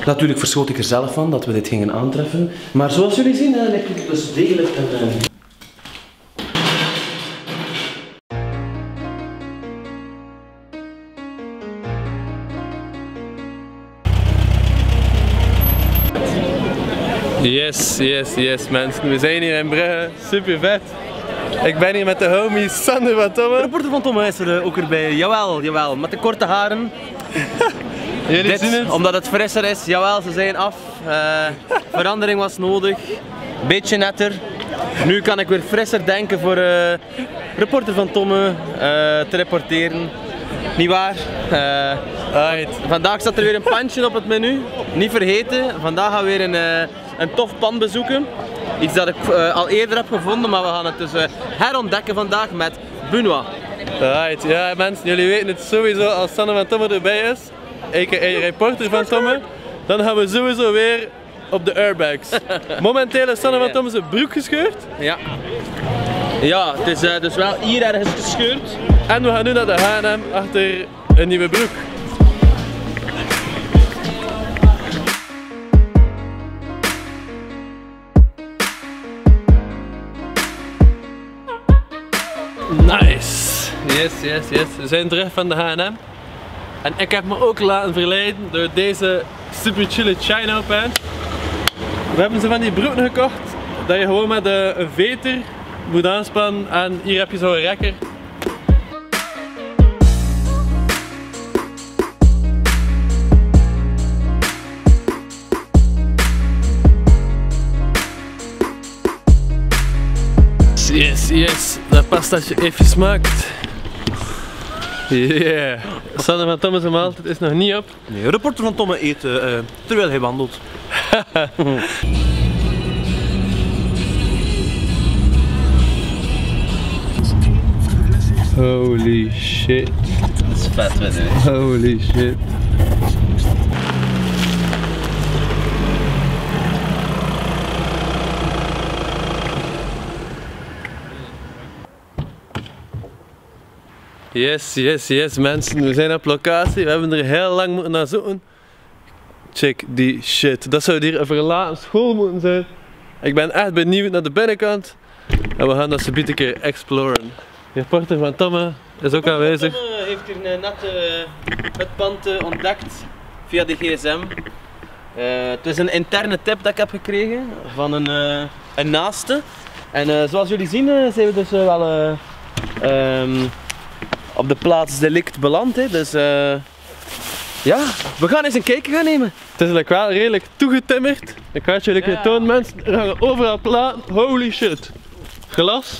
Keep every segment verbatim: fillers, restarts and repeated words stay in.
Natuurlijk verschoot ik er zelf van dat we dit gingen aantreffen. Maar zoals jullie zien, uh, lijkt het dus degelijk een... Uh... Yes, yes, yes mensen. We zijn hier in Brugge. Super vet. Ik ben hier met de homie Sander van Tomme. De reporter van Tomme is er ook erbij. Jawel, jawel. Met de korte haren. Jullie Dit, zien het? omdat het frisser is. Jawel, ze zijn af. Uh, verandering was nodig. Beetje netter. Nu kan ik weer frisser denken voor uh, reporter van Tomme uh, te reporteren. Niet waar? Uh, vandaag staat er weer een pandje op het menu. Niet vergeten, vandaag gaan we weer een, uh, een tof pand bezoeken. Iets dat ik uh, al eerder heb gevonden, maar we gaan het dus uh, herontdekken vandaag met Benoit. Right. Ja mensen, jullie weten het sowieso als Sander van Tomme erbij is, a k a reporter van Tomme, dan gaan we sowieso weer op de airbags. Momenteel is Sander van Tomme zijn broek gescheurd. Ja. Ja, het is uh, dus wel hier ergens gescheurd. En we gaan nu naar de H en M achter een nieuwe broek. Nice! Yes, yes, yes. We zijn terug van de H en M. En ik heb me ook laten verleiden door deze super chille Chino pants. We hebben ze van die broeken gekocht dat je gewoon met een veter moet aanspannen en hier heb je zo'n rekker. Yes, yes, dat pastaatje even smaakt. Yeah. Sander van Tomme zijn maaltijd is nog niet op. Nee, de reporter van Tomme eet uh, terwijl hij wandelt. Holy shit. Dat is vet, weet je. Holy shit. Yes, yes, yes mensen, we zijn op locatie, we hebben er heel lang moeten naar zoeken. Check die shit, dat zou hier een verlaten school moeten zijn. Ik ben echt benieuwd naar de binnenkant en we gaan dat zometeen een keer exploren. De reporter van Tomme is ook aanwezig. Tomme heeft hier net uh, het pand uh, ontdekt via de gsm. Uh, het is een interne tip dat ik heb gekregen van een, uh, een naaste. En uh, zoals jullie zien uh, zijn we dus uh, wel uh, um, op de plaats delict beland. Hè. Dus uh, ja, we gaan eens een kijkje gaan nemen. Het is eigenlijk wel redelijk toegetimmerd. Ik ga het jullie ja. tonen mensen, er gaan overal platen. Holy shit. Glas.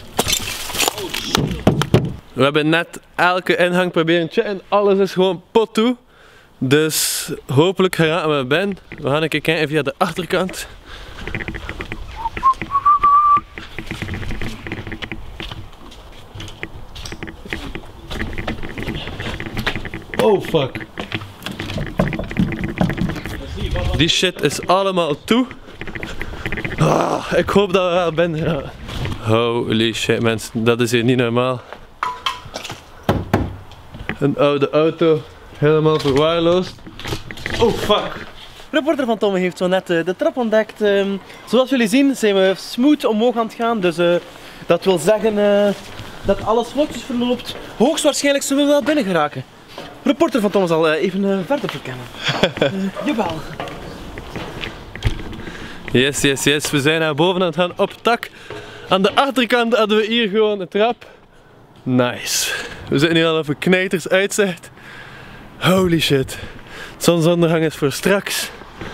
We hebben net elke ingang proberen te checken, alles is gewoon pot toe. Dus hopelijk geraken we binnen. We gaan een keer kijken via de achterkant. Oh fuck. Die shit is allemaal toe. Ah, ik hoop dat we wel binnen geraken. Holy shit mensen, dat is hier niet normaal. Een oude auto, helemaal verwaarloosd. Oh fuck! Reporter van Tomme heeft zo net uh, de trap ontdekt. Uh, zoals jullie zien zijn we smooth omhoog aan het gaan. Dus uh, dat wil zeggen uh, dat alles vlotjes verloopt. Hoogstwaarschijnlijk zullen we wel binnen geraken. Reporter van Tomme zal uh, even uh, verder verkennen. uh, jawel. Yes, yes, yes. We zijn naar boven aan het gaan op tak. Aan de achterkant hadden we hier gewoon een trap. Nice. We zitten nu al op een knijters uitzicht. Holy shit. Zonsondergang is voor straks.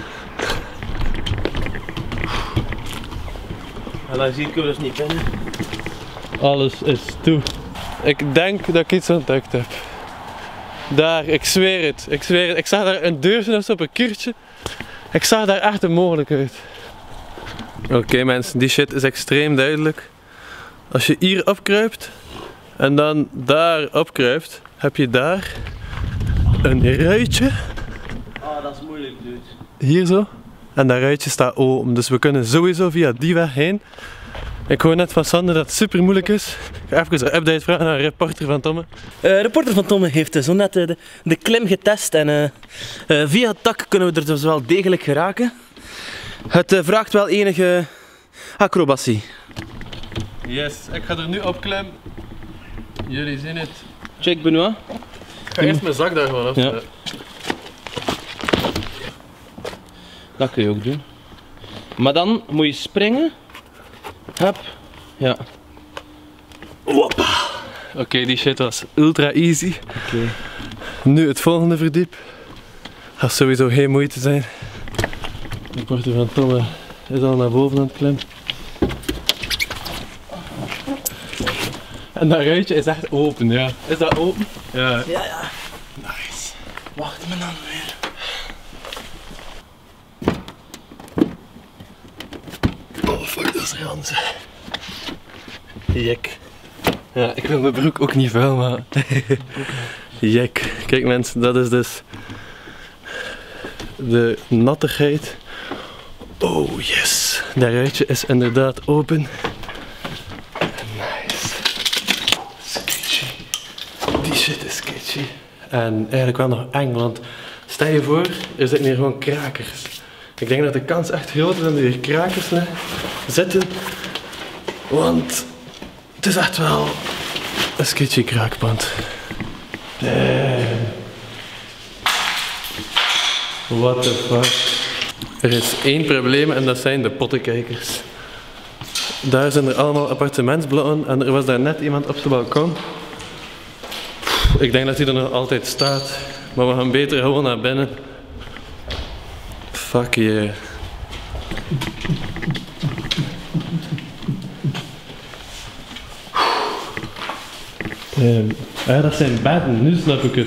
En dan zie ik we dus niet binnen. Alles is toe. Ik denk dat ik iets ontdekt heb. Daar, ik zweer het. Ik zweer het. Ik zag daar een deurtje of zo op een kiertje. Ik zag daar echt een mogelijkheid. Oké okay, mensen, die shit is extreem duidelijk. Als je hier opkruipt en dan daar opkruipt, heb je daar een ruitje. Oh, dat is moeilijk, dude. Hier zo. En dat ruitje staat open, dus we kunnen sowieso via die weg heen. Ik hoor net van Sander dat het super moeilijk is. Ik ga even een update vragen aan een reporter van Tomme. Uh, reporter van Tomme heeft uh, zo net uh, de, de klim getest en uh, uh, via het dak kunnen we er dus wel degelijk geraken. Het uh, vraagt wel enige acrobatie. Yes, ik ga er nu op klimmen. Jullie zien het. Check Benoit. Ik ga eerst mijn zak daar gewoon af. Ja. Dat kun je ook doen. Maar dan moet je springen. Hup. Ja. Oké, okay, die shit was ultra easy. Okay. Nu het volgende verdiep. Gaat sowieso geen moeite zijn. De reporter van Tomme is al naar boven aan het klimmen. En dat ruitje is echt open, ja. Is dat open? Ja. Ja, ja. Nice. Wacht me dan weer. Oh fuck, dat is ranzig. Jek. Ja, ik wil mijn broek ook niet vuil, maar... Jek. Kijk mensen, dat is dus... de nattigheid. Oh yes. Dat ruitje is inderdaad open. Nice. Sketchy. Die shit is sketchy. En eigenlijk wel nog eng, want stel je voor, er zitten hier gewoon krakers. Ik denk dat de kans echt groot is dat er hier krakers zitten. Want het is echt wel een sketchy kraakpand. Damn. What the fuck. Er is één probleem en dat zijn de pottenkijkers. Daar zijn er allemaal appartementsblokken en er was daar net iemand op zijn balkon. Ik denk dat hij er nog altijd staat, maar we gaan beter gewoon naar binnen. Fuck yeah. Damn. Ah, dat zijn bedden, nu snap ik het.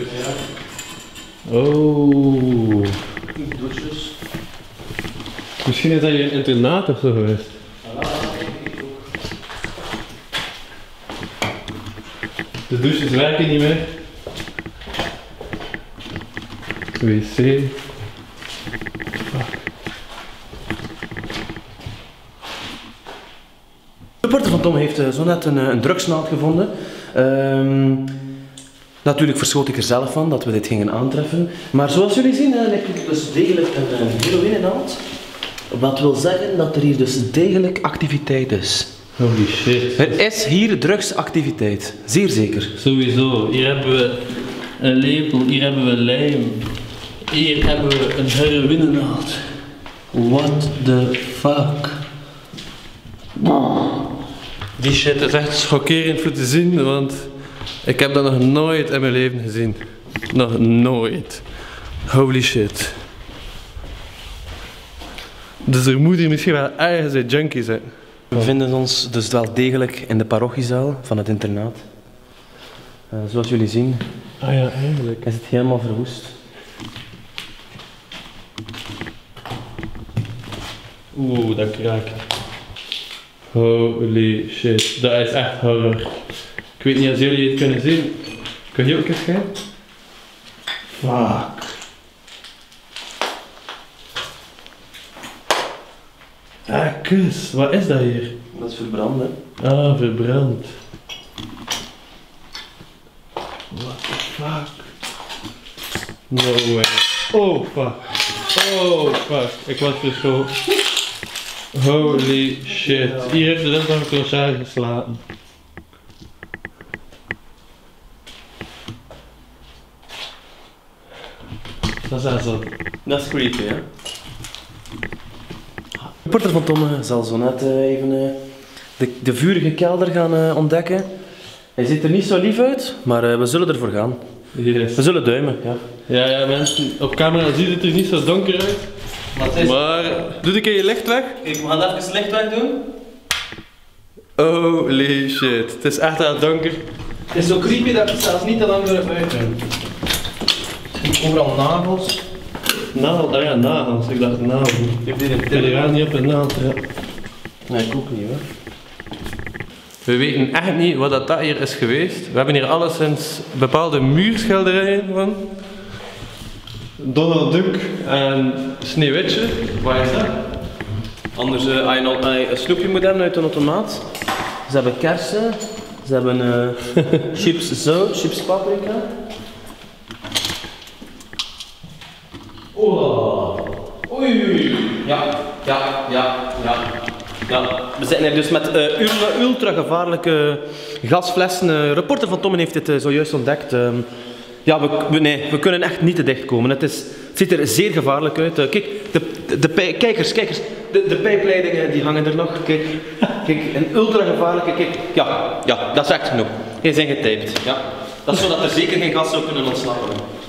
Oh. Douches. Misschien is dat je een internaat of zo geweest. De douches werken niet meer. wc. Fuck. De reporter van Tomme heeft uh, zo net een, een drugsnaald gevonden. Um, natuurlijk verschoot ik er zelf van dat we dit gingen aantreffen. Maar zoals jullie zien, uh, ligt er dus degelijk een, een heroïnenaald. Wat wil zeggen dat er hier dus degelijk activiteit is. Holy shit. Er is hier drugsactiviteit, zeer zeker. Sowieso. Hier hebben we een lepel, hier hebben we lijm. Hier hebben we een heroïnenaald. What the fuck? Die shit is echt schokkerend voor te zien, want ik heb dat nog nooit in mijn leven gezien. Nog nooit. Holy shit. Dus er moet hier misschien wel ergens een junkie zijn. We bevinden ons dus wel degelijk in de parochiezaal van het internaat. Uh, zoals jullie zien, ah ja, eigenlijk. is het helemaal verwoest. Oeh, dat kraakt. Holy shit, dat is echt horror. Ik weet niet of jullie het kunnen zien. Kun je ook eens gaan? Fuck. Ah, kus, wat is dat hier? Dat is verbrand, hè? Ah, verbrand. What the fuck? No way. Oh fuck. Oh fuck. Ik was verschoten. Holy shit. Hier heeft de rest nog een clochard geslapen. Dat is echt zo. Dat is creepy, hè? De reporter van Tomme zal zo net uh, even uh, de, de vurige kelder gaan uh, ontdekken. Hij ziet er niet zo lief uit, maar uh, we zullen ervoor gaan. Yes. We zullen duimen, ja. Ja, ja mensen, op camera ziet het er niet zo donker uit. Maar, is... maar doe een keer je licht weg. Ik ga even het licht weg doen. Holy shit, het is echt heel donker. Het is zo creepy dat ik het zelfs niet te lang durf uitdoen. Overal nagels. Nagel, ah ja, nagels. Ik dacht nagels. Ik heb dit in Ik ben er niet op een naald, ja. Nee, ik ook niet, hoor. We weten echt niet wat dat hier is geweest. We hebben hier alleszins bepaalde muurschilderijen van. Donald Duck en Sneeuwwitje. Wat is dat? Anders, uh, als je al, als je een snoepje moet hebben uit een automaat. Ze hebben kersen, ze hebben uh, chips zout, chips paprika. Oh, oei, ja, ja, ja, ja. Ja, we zitten hier dus met uh, ultra, ultra gevaarlijke gasflessen. Uh, reporter van Tommen heeft dit uh, zojuist ontdekt. Uh, ja, we, we, nee, we kunnen echt niet te dicht komen. Het, is, het ziet er zeer gevaarlijk uit. Uh, kijk, de, de, de pij, kijkers, kijkers, de, de pijpleidingen die hangen er nog. Kijk, kijk, een ultra gevaarlijke. Kijk, ja, ja, dat is echt genoeg. Die zijn getaped. Ja. Dat is zodat er zeker geen gas zou kunnen ontsnappen.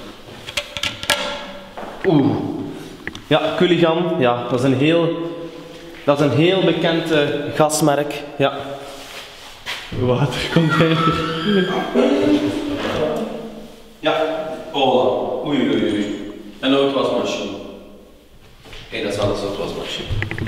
Oeh. Ja, Culligan, ja, dat is een heel... Dat is een heel bekend uh, gasmerk, ja. Watercontainer. Ja, oh, oei oei oei. En ook wasmachine. Kijk, dat is wel een soort wasmachine.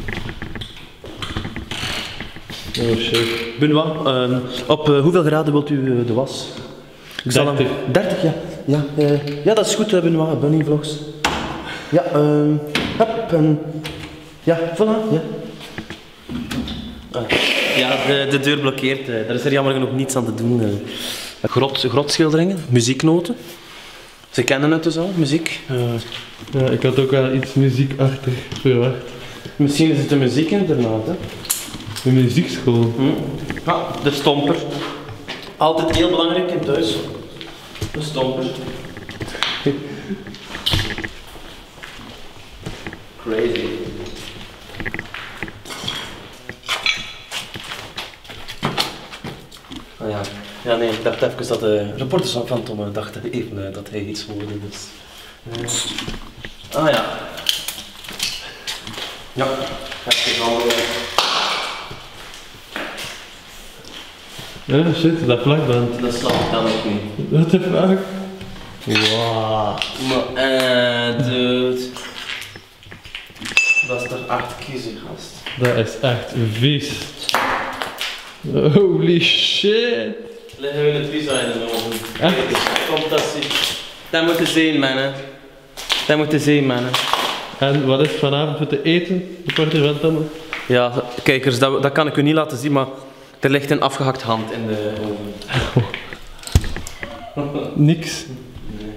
Oh shit. Benoit, uh, op uh, hoeveel graden wilt u uh, de was? Ik zal dertig. Hem... dertig, ja. Ja, uh, ja, dat is goed, uh, Benoit, Bunny Vlogs. Ja, uh, hup, en... Ja, voilà, ja. Ja, de, de deur blokkeert. Daar is er jammer genoeg niets aan te doen. Grot, grotschilderingen, muzieknoten. Ze kennen het dus al, muziek. Uh, ja, ik had ook wel iets muziek achter verwacht. Misschien is het een muziekinternaat, hè? Een muziekschool. Hm. Ja, de stomper. Altijd heel belangrijk in thuis. De stomper. Crazy. Ah ja. Ja, nee, ik dacht even dat de reporters van Phantom dachten even dat hij iets hoorde, dus... Uh. Ah ja. Ja, heftig allemaal. Ja, shit, dat plakband. Dat snap ik dan ook niet. What the fuck? Wow. Maar, eh, dude. Dat is toch echt kiezen, gast. Dat is echt vies. Holy shit. Leggen we het visa in de ogen. Echt? Fantastisch. Dat moet je zien, mannen. Dat moet je zien, mannen. En wat is vanavond voor te eten? De porter van Tommen? Ja, kijkers, dat, dat kan ik u niet laten zien, maar er ligt een afgehakt hand in de oven. Niks. Nee.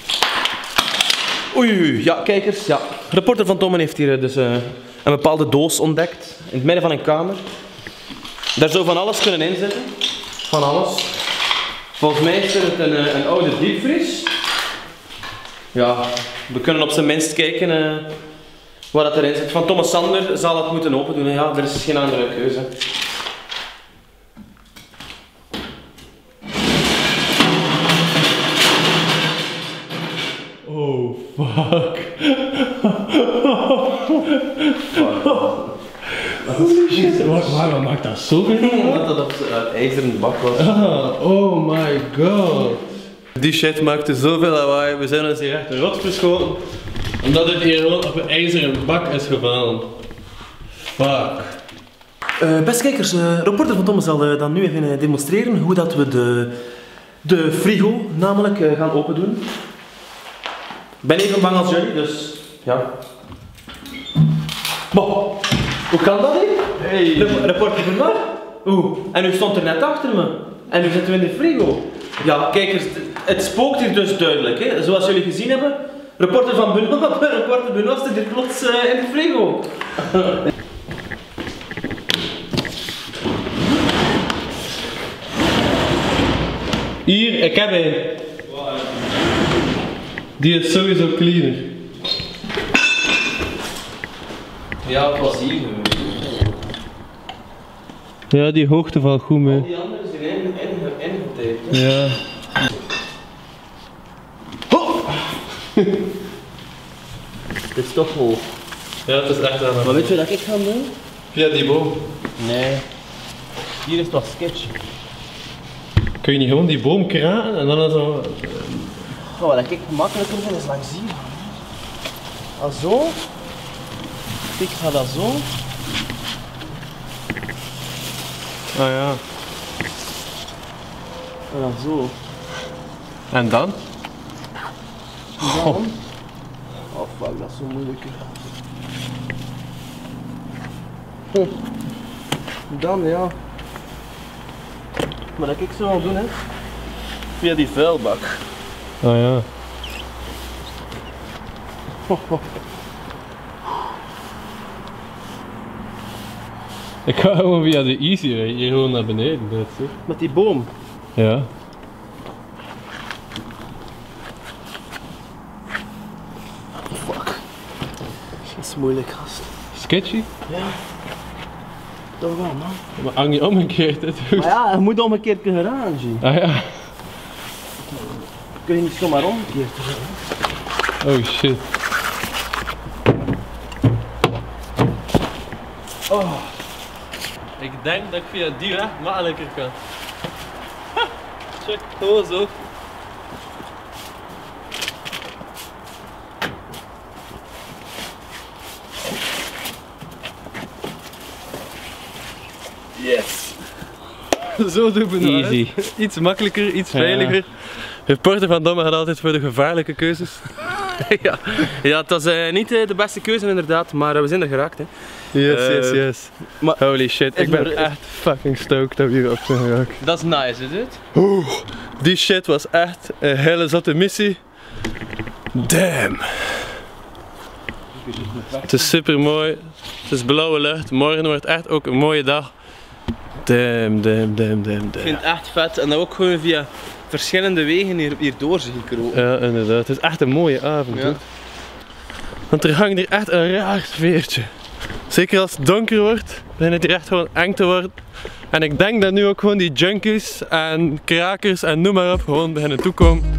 Oei, oei, ja, kijkers, ja. Reporter van Tommen heeft hier dus uh, een bepaalde doos ontdekt, in het midden van een kamer. Daar zou van alles kunnen in zitten. Van alles. Volgens mij is het een, een oude diepvries. Ja, we kunnen op zijn minst kijken uh, wat dat erin zit. Van Thomas Sander zal het moeten open doen. Ja, er is geen andere keuze. Oh, fuck. Shit, waarom maakt dat zoveel? Omdat dat op uh, ijzeren bak was. Ah, oh my god. Die shit maakte zoveel lawaai, we zijn ons hier echt rot verschoten. Omdat het hier gewoon op een ijzeren bak is gevallen. Fuck. Uh, beste kijkers, uh, reporter van Thomas zal uh, dan nu even uh, demonstreren hoe dat we de, de frigo namelijk uh, gaan open doen. Ik ben even bang als jullie, dus ja. Bon, hoe kan dat hier? Hey. Rep reporter van Mar? Oeh, en u stond er net achter me. En nu zitten we in de frigo. Ja, kijkers, het spookt hier dus duidelijk, hè. Zoals jullie gezien hebben. Reporter van Benoit, reporter Benoit zit hier plots uh, in de frigo. Hier, ik heb een. Die is sowieso cleaner. Ja, het was hier. Ja, die hoogte valt goed mee. Die andere zijn in, in, ingetaped. Ja. Oh! Dit is toch hoog. Ja, het is echt aan. Maar weet je wat ik ga doen? Via die boom. Nee. Hier is toch sketch. Kun je niet gewoon die boom kraken en dan zo... Oh, wat ik gemakkelijker vind is langs hier. Al zo. Ik ga dat zo. Ah ja. En dan zo. En dan? En dan. Oh fuck, dat is zo moeilijk. Dan ja. Maar dat ik zo wil doen is via die vuilbak. Ah ja. Ho, ho. Ik ga gewoon via de easy way hier gewoon naar beneden. Dat is Met die boom. ja. Fuck. Dat is moeilijk, gast. Sketchy? Ja. Toch wel, man. Maar hang je omgekeerd dit Maar ja, je moet omgekeerd kunnen gaan, G. Ah ja. Kun je niet zomaar omgekeerd gaan. Oh shit. Oh. Ik denk dat ik via die weg makkelijker kan. Ha, check, gewoon zo. Yes. Zo doen we het. Easy. Iets makkelijker, iets Ja. veiliger. Reporter van Domme gaat altijd voor de gevaarlijke keuzes. ja. ja, het was uh, niet uh, de beste keuze inderdaad, maar uh, we zijn er geraakt. Hè. Yes, Uh, yes, yes. maar- Holy shit, Is ik ben maar- echt fucking stoked dat we hier op zijn geraakt. Dat is nice, is het? Oeh, die shit was echt een hele zotte missie. Damn. Het is super mooi. Het is blauwe lucht. Morgen wordt echt ook een mooie dag. Damn, damn, damn, damn, Ik damn. vind het echt vet en dat we ook gewoon via verschillende wegen hier, hierdoor zien kropen. Ja, inderdaad. Het is echt een mooie avond. Ja. Hoor. Want er hangt hier echt een raar sfeertje. Zeker als het donker wordt, begint het hier echt gewoon eng te worden. En ik denk dat nu ook gewoon die junkies en krakers en noem maar op gewoon beginnen toekomen.